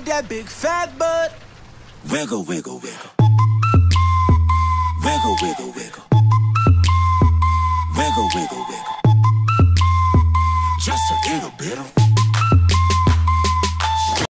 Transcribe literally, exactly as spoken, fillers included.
with that big fat butt. Wiggle, wiggle, wiggle. Wiggle, wiggle, wiggle. Wiggle, wiggle, wiggle. Just a little bit of